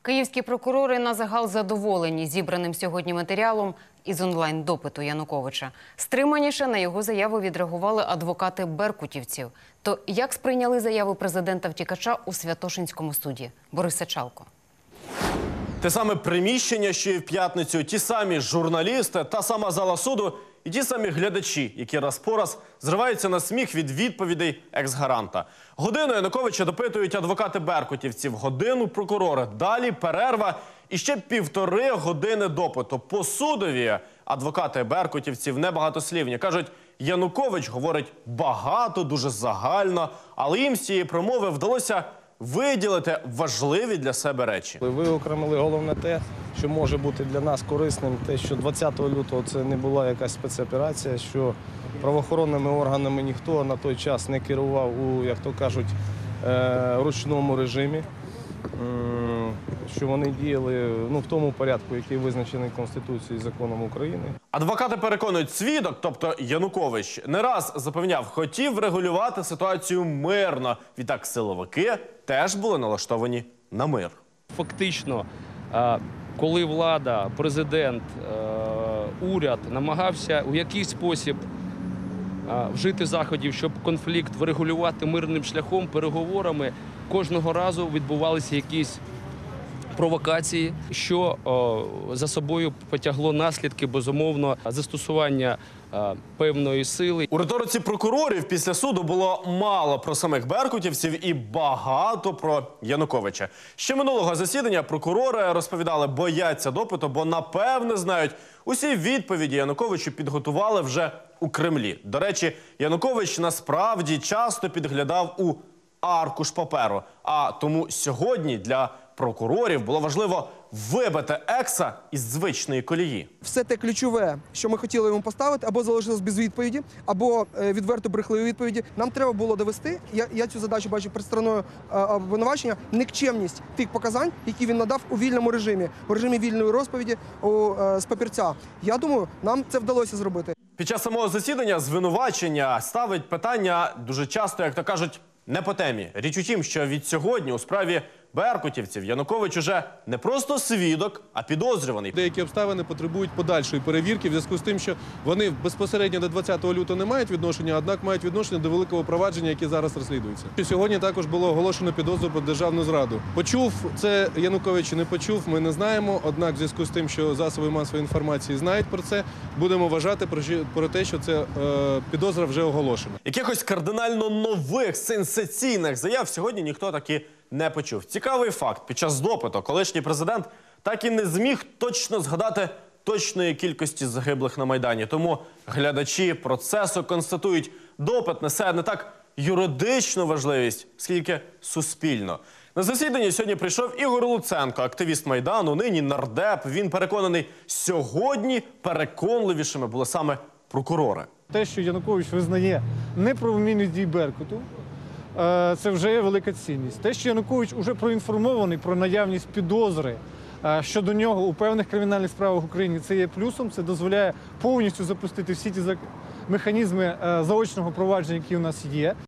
Київські прокурори на загал задоволені зібраним сьогодні матеріалом із онлайн-допиту Януковича. Стриманіше на його заяву відреагували адвокати беркутівців. То як сприйняли заяву президента-втікача у Святошинському суді? Борис Сачалко. Те саме приміщення, що і в п'ятницю, ті самі журналісти, та сама зала суду і ті самі глядачі, які раз по раз зриваються на сміх від відповідей екс-гаранта. Годину Януковича допитують адвокати беркутівців, годину прокурори. Далі перерва і ще 1,5 години допиту. По судові адвокати беркутівців небагатослівні. Кажуть, Янукович говорить багато, дуже загально, але їм з цієї промови вдалося виділити важливі для себе речі. Ви окремили головне те, що може бути для нас корисним, те, що 20 лютого це не була якась спецоперація, що правоохоронними органами ніхто на той час не керував у, як то кажуть, ручному режимі, що вони діяли в тому порядку, який визначений Конституцією і законом України. Адвокати переконують, свідок, тобто Янукович, не раз запевняв, хотів врегулювати ситуацію мирно. Відтак силовики теж були налаштовані на мир. Фактично, коли влада, президент, уряд намагався у якийсь спосіб вжити заходів, щоб конфлікт врегулювати мирним шляхом, переговорами, кожного разу відбувалися якісь провокації, що за собою потягло наслідки, безумовно, застосування певної сили. У риториці прокурорів після суду було мало про самих беркутівців і багато про Януковича. Ще минулого засідання прокурори розповідали, бояться допиту, бо напевне знають, усі відповіді Януковичу підготували вже у Кремлі. До речі, Янукович насправді часто підглядав у аркуш паперу. А тому сьогодні для прокурорів було важливо вибити екса із звичної колії. Все те ключове, що ми хотіли йому поставити, або залишилось без відповіді, або відверто брехливі відповіді. Нам треба було довести, я цю задачу бачу перед стороною обвинувачення, никчемність тих показань, які він надав у вільному режимі, у режимі вільної розповіді з папірця. Я думаю, нам це вдалося зробити. Під час самого засідання звинувачення ставить питання дуже часто, як то кажуть, не по темі. Річ у тім, що від сьогодні у справі беркутівців Янукович уже не просто свідок, а підозрюваний. Деякі обставини потребують подальшої перевірки в зв'язку з тим, що вони безпосередньо до 20 лютого не мають відношення, однак мають відношення до великого провадження, яке зараз розслідується. Сьогодні також було оголошено підозру про державну зраду. Почув це Янукович чи не почув, ми не знаємо, однак в зв'язку з тим, що засоби масової інформації знають про це, будемо вважати про те, що це підозра вже оголошена. Якихось кардинально нових, сенсаційних заяв сьогодні ніхто таки не почув. Цікавий факт. Під час допиту колишній президент так і не зміг точно згадати точної кількості загиблих на Майдані. Тому глядачі процесу констатують, допит несе не так юридичну важливість, скільки суспільно. На засідання сьогодні прийшов Ігор Луценко, активіст Майдану, нині нардеп. Він переконаний, сьогодні переконливішими були саме прокурори. Те, що Янукович визнає неправомірність дій Беркуту, це вже є велика цінність. Те, що Янукович вже проінформований про наявність підозри щодо нього у певних кримінальних справах в Україні, це є плюсом, це дозволяє повністю запустити всі ті механізми заочного провадження, які у нас є.